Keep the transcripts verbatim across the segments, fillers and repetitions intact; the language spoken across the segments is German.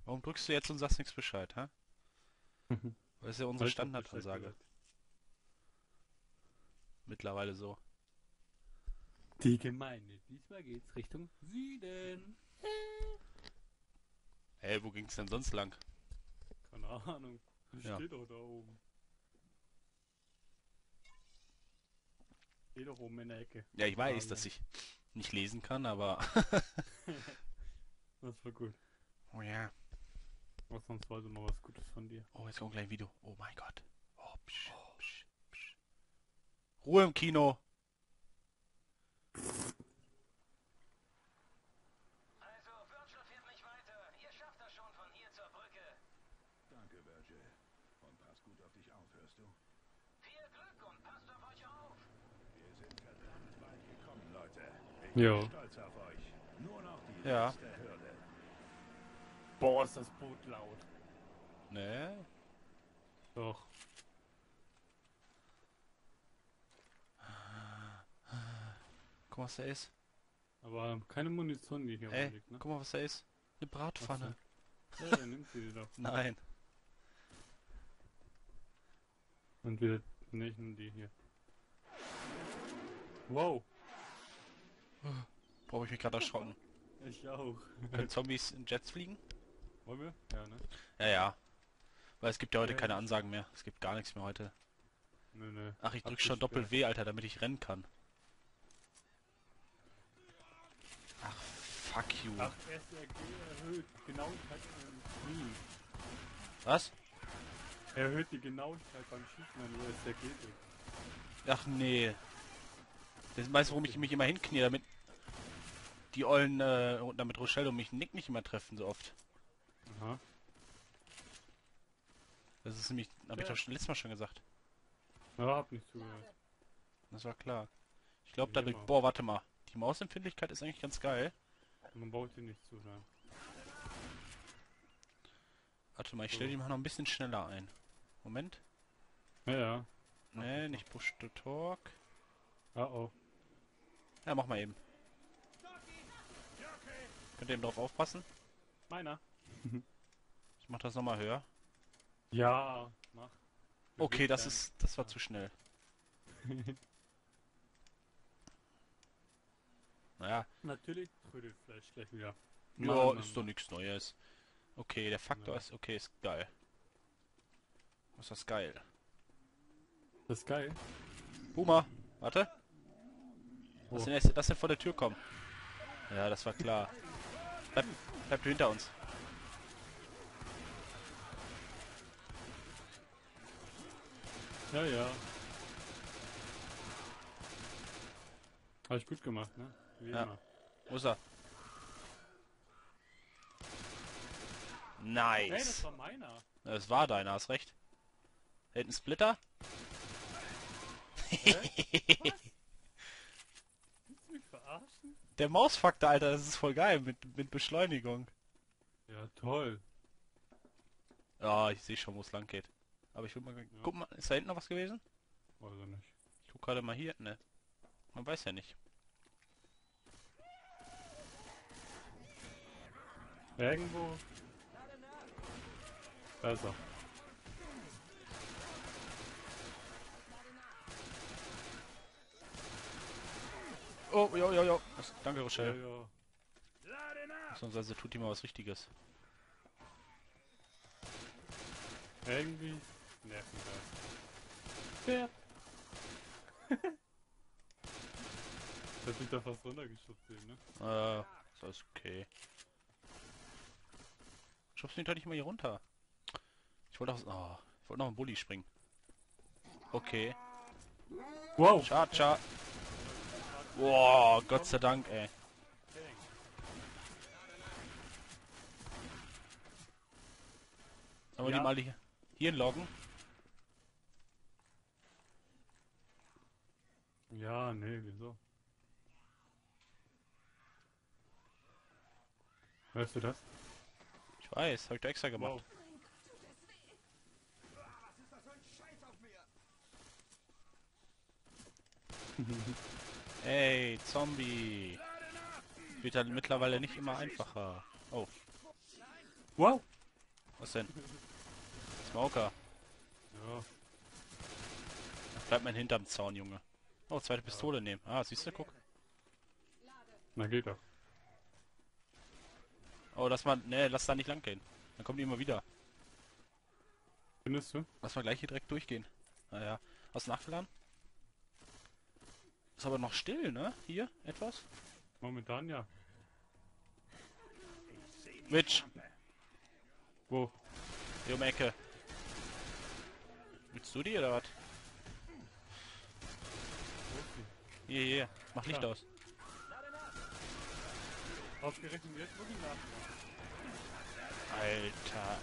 Warum drückst du jetzt und sagst nichts Bescheid, hä? Das ist ja unsere Hab ich doch Bescheid Standardansage. gesagt. Mittlerweile so. Die Gemeinde. Diesmal geht's Richtung Süden. Ey, wo ging's denn sonst lang? Keine Ahnung. Ja. Steht doch da oben. Steht doch oben in der Ecke. Ja, ich weiß, Also. dass ich nicht lesen kann, aber... Das war gut. Oh ja. Was sonst wollte mal was Gutes von dir. Oh, jetzt kommt gleich ein Video. Oh mein Gott. Oh, psch, psch, psch. Ruhe im Kino. Also, Virgil fährt nicht weiter. Ihr schafft das schon von hier zur Brücke. Danke, Virgil. Und pass gut auf dich auf, hörst du? Viel Glück und passt auf euch auf. Wir sind verdammt weit gekommen, Leute. Ich bin Jo. stolz auf euch. Nur noch die Ja. letzte Hürde. Boah, ist das Boot laut. Ne? Doch. Guck mal, was da ist. Aber keine Munition, die hier Ey, rumliegt, ne? guck mal, was da ist. Eine Bratpfanne. Ja, dann nimmt sie die doch. Nein. Und wir nehmen die hier. Wow. Boah, hab ich mich gerade erschrocken. Ich auch. Können Zombies in Jets fliegen? Wollen wir? Ja, ne? Ja, ja. Weil es gibt ja heute Ja, keine ich- Ansagen mehr. Es gibt gar nichts mehr heute. Nö, nö. Ach, ich drück schon Abgesperrt. Doppel W, Alter, damit ich rennen kann. Ach, fuck you. Ach, S R G erhöht Genauigkeit beim Screen. Was? Erhöht die Genauigkeit beim Schießen, wenn du S R G drückst. Ach nee. Das weißt du, warum ich mich immer hinknie, damit die ollen, äh, damit Rochelle und mich Nick nicht immer treffen so oft. Aha. Das ist nämlich, hab ich doch schon letztes Mal schon gesagt. Ja, hab nicht zugehört. Das war klar. Ich glaube, da, Wie immer. boah, warte mal. Die Mausempfindlichkeit ist eigentlich ganz geil. Man baut sie nicht zu sein. Warte mal, ich stelle die mal noch ein bisschen schneller ein. Moment. Ja, ja. Nee, nicht Push to Talk. Ah, oh. Ja, mach mal eben. Könnt ihr eben drauf aufpassen? Meiner. Ich mach das nochmal höher. Ja, mach. Okay, das Bewegt ist, das war zu schnell. Naja, Natürlich trödelt vielleicht gleich wieder. ja, Mann, ist Mann, doch nichts Neues. Okay, der Faktor Ja. ist, okay, ist geil. Was ist das geil? Das ist geil. Boomer, warte. Wo? Lass den, erst- lass den vor der Tür kommen. Ja, das war klar. Bleib, bleib du hinter uns. Ja, ja. Hab ich gut gemacht, ne? Wie Ja. immer. Wo ist er? Hey, das Nice. war meiner. Das war deiner, hast recht. Da hinten Splitter? Hä? Was? Willst du mich verarschen? Der Mausfaktor, Alter, das ist voll geil mit, mit Beschleunigung. Ja, toll. Ja, ich sehe schon, wo es lang geht. Aber ich will mal... Guck mal, ist da hinten noch was gewesen? Weiß ich nicht. Ich guck gerade mal hier. Ne. Man weiß ja nicht. Irgendwo. Da ist er. Oh, jo, jo, jo. Das, danke, Ja, Rochelle. ja. Sonst tut die mal was Richtiges. Irgendwie nervt mich das. Pferd. Das hat mich da fast runtergeschubst sehen, ne? Äh, das ist okay. Schubst du ihn doch nicht mal hier runter. Ich wollte auch... Oh, ich wollte noch einen Bulli springen. Okay. Wow! Cha, cha. Boah, Gott sei Dank, ey. Sollen wir Ja. die mal hier, hier loggen? Ja, nee, wieso? Hörst du das? Ich weiß, hab ich doch extra gemacht. Wow. Ey, Zombie. Wird halt mittlerweile nicht immer einfacher. Oh, Wow! Was denn? Smoker. Ja. Bleibt mein hinterm Zaun, Junge. Oh, zweite Pistole nehmen. Ah, siehst du, guck. Na geht doch. Oh, lass mal, ne, lass da nicht lang gehen. Dann kommen die immer wieder. Findest du? Lass mal gleich hier direkt durchgehen. Naja. Hast du nachgeladen? Ist aber noch still, ne? Hier, etwas? Momentan ja. Witch, Wo? hier um die Ecke. Willst du die oder was? Wo ist die? Hier, hier. Mach Licht Ja. aus. Ausgerechnet jetzt muss ich nachladen. Alter.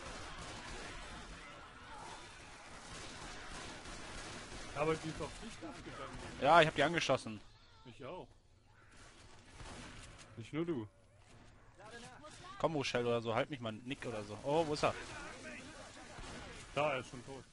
Aber die ist auf dich nachgegangen. Ja, ich hab die angeschossen. Ich auch. Nicht nur du. Combo Shell oder so, halt mich mal, Nick oder so. Oh, wo ist er? Da, er ist schon tot.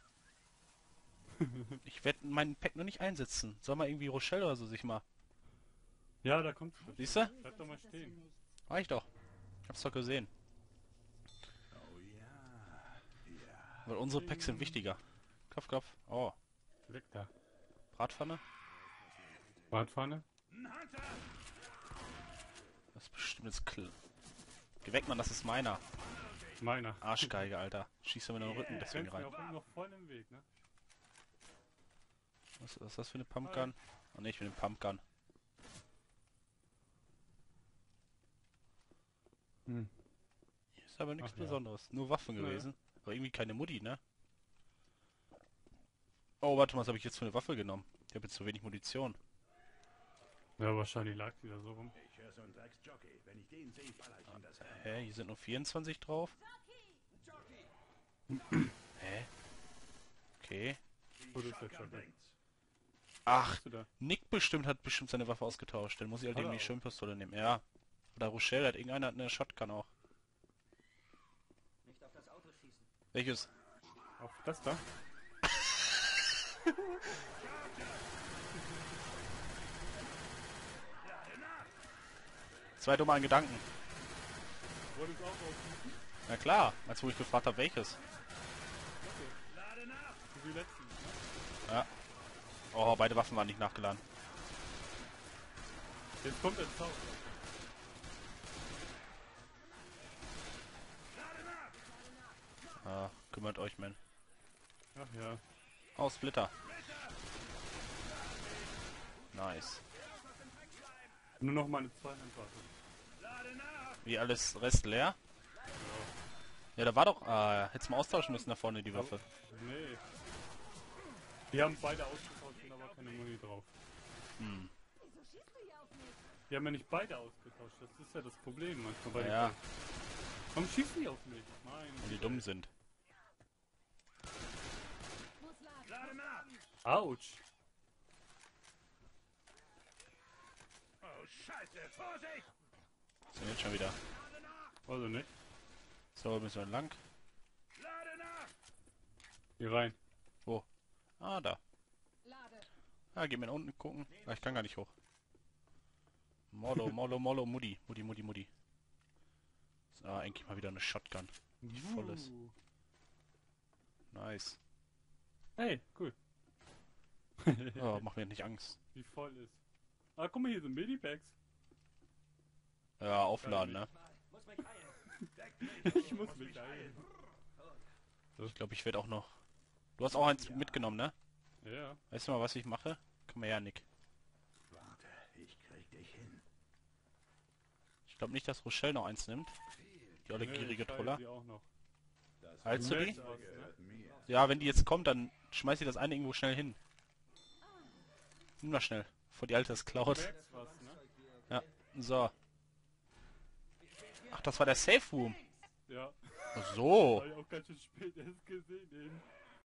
Ich werde meinen Pack nur nicht einsetzen. Soll mal irgendwie Rochelle oder so sich mal. Ja, da kommt. Siehst du? Bleib doch mal stehen. Reicht doch. Ich hab's doch gesehen. Oh ja. Ja. Weil unsere Packs sind wichtiger. Kopf, Kopf. Oh. Weg da. Bratpfanne? Bratpfanne? Das ist bestimmt jetzt Kl. Geh weg, Mann, das ist meiner. Meiner. Arschgeige, Alter. Schießt er mir in den Rücken deswegen Rennst mir rein. auch immer noch voll im Weg, ne? Was, was ist das für eine Pumpgun? Oh ne, ich will eine Pumpgun. Hm. Hier ist aber nichts Ach ja. Besonderes. Nur Waffen Ja. gewesen. Aber irgendwie keine Mutti, ne? Oh, warte mal, was habe ich jetzt für eine Waffe genommen? Ich habe jetzt zu wenig Munition. Ja, wahrscheinlich lag die da so rum. Ich höre so einen Drecksjockey. Wenn ich den sehe, baller ich ihm das Hirn. Hä, hier sind nur vierundzwanzig drauf. Hä? Okay. Wo ist der Shotgun Jockey? bringt's. Ach, Bist du da? Nick bestimmt hat bestimmt seine Waffe ausgetauscht. Dann muss ich halt Hat er irgendwie auch. Schirmpistole nehmen. Ja. Oder Rochelle hat irgendeiner hat eine Shotgun auch. Nicht auf das Auto schießen. Welches? Auf das da? Zwei dumme an Gedanken. Wolltest du auch aufschießen? Na klar, als wo ich gefragt habe, welches. Wie die letzten, ne? Ja. Oh, beide Waffen waren nicht nachgeladen. Jetzt kommt der Zauber. Ah, kümmert euch, man. Ach ja. Oh, Splitter. Nice. Nur noch meine zwei Handwaffen. Wie alles Rest leer? Ja, da war doch... Ah, hättest mal austauschen müssen da vorne die Waffe. Nee. Die haben beide ausgetauscht, sind aber keine Muni drauf. Hm. Die haben ja nicht beide ausgetauscht, das ist ja das Problem manchmal bei den Ja, Kills. Warum schießen die auf mich? Nein. weil die dumm sind. Autsch. Oh, Scheiße. Vorsicht! Sind jetzt schon wieder. Also nicht. So, müssen wir lang. Lade nach! Hier rein. Wo? Ah, da. Ah, geh mal nach unten gucken. Ah, ich kann gar nicht hoch. Mollo, Mollo, Mollo, Mudi. Mudi, Mudi, Mudi. Ah, eigentlich mal wieder eine Shotgun. Die voll ist. Uh. Nice. Hey, cool. Oh, mach mir nicht Angst. Wie voll ist. Ah, guck mal, hier sind Medibags. Ja, aufladen, ne? Muss mich heilen. Ich muss mich heilen. Ich glaube, ich werde auch noch... Du hast auch eins mitgenommen, ne? Ja. Weißt du mal, was ich mache? Komm mal her, Nick. Warte, ich krieg dich hin. Ich glaube nicht, dass Rochelle noch eins nimmt. Die olle Nee, gierige ich heile Troller. die auch noch. Das Heilst du die? Was, ne? gehört mir. Ja, wenn die jetzt kommt, dann schmeiß ich das eine irgendwo schnell hin. Nimm mal schnell, bevor die Alte es Du klaut. merkst was, ne? Ja, so. Ach, das war der Safe Room. Ja. Ach so. War ja auch ganz schön spät erst gesehen. Eben.